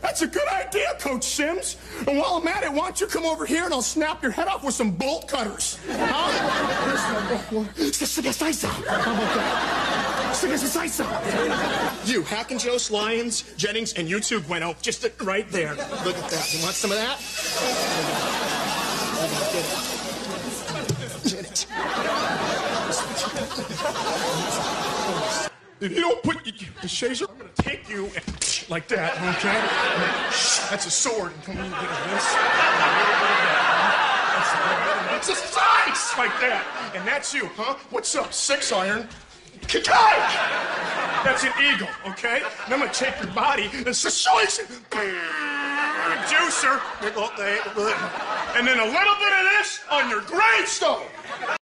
That's a good idea, Coach Sims. And while I'm at it, why don't you come over here and I'll snap your head off with some bolt cutters. Huh? You, Hackenjost, Lyons, Jennings, and you two, Gweno, just right there. Look at that. You want some of that? Get it. If you don't put the shazer, I'm going to take you and like that, okay? That's a sword. Come on, get this. That's a size like that. And that's you, huh? What's up, 6 iron? Kikite! That's an eagle, okay? And I'm going to take your body and juicer. And then a little bit of this on your gravestone.